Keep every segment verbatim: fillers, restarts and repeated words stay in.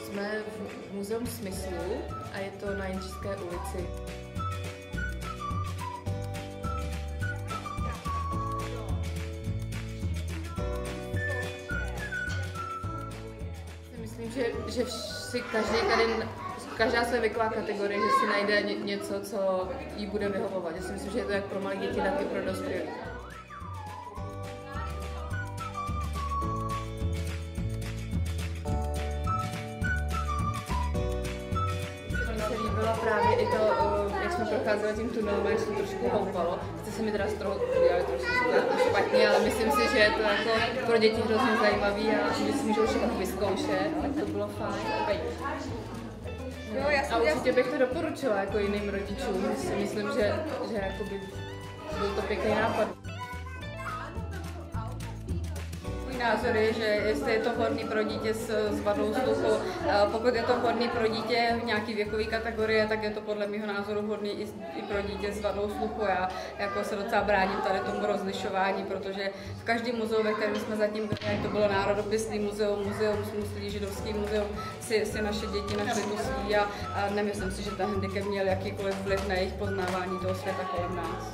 Jsme v Muzeum smyslu a je to na Jindřišské ulici. Myslím, že, že si každý tady, každá své věková kategorie, že si najde ně, něco, co jí bude vyhovovat. Já si myslím, že je to jak pro malé děti, tak i pro dospělé. Mně se líbilo právě i to, jak jsme procházeli tím tunelem, jak se to trošku houpalo. Chci se mi teda z toho udělali trošku jako špatně, ale myslím si, že je to jako pro děti hrozně zajímavý a že si můžou všechno vyzkoušet, tak to bylo fajn. Jo, já a určitě bych to doporučila jako jiným rodičům. Si myslím, že, že jakoby byl to pěkný nápad. Názor je, že jestli je to vhodný pro dítě s, s vadou sluchu, pokud je to vhodný pro dítě v nějaké věkové kategorie, tak je to podle mého názoru vhodný i, i pro dítě s vadou sluchu. Já jako se docela bráním tady tomu rozlišování, protože v každém muzeu, ve kterém jsme zatím byli, jak to bylo Národopisný muzeum, muzeum smyslí, židovský muzeum, si, si naše děti našly tu svý a, a nemyslím si, že ten handicap měl jakýkoliv vliv na jejich poznávání toho světa kolem nás.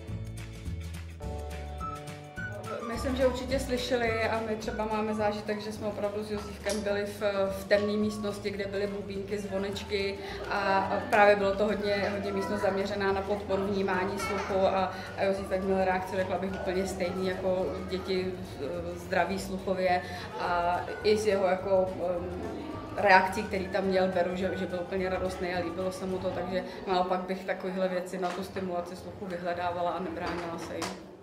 Myslím, že určitě slyšeli a my třeba máme zážitek, že jsme opravdu s Josífkem byli v, v temné místnosti, kde byly bubínky, zvonečky a právě bylo to hodně, hodně místnost zaměřená na podporu vnímání sluchu a, a Josífek měl reakci, řekla bych, úplně stejný jako děti zdraví sluchově a i z jeho jako um, reakcí, který tam měl, beru, že, že byl úplně radostný a líbilo se mu to, takže naopak bych takovéhle věci na tu stimulaci sluchu vyhledávala a nebránila se jim.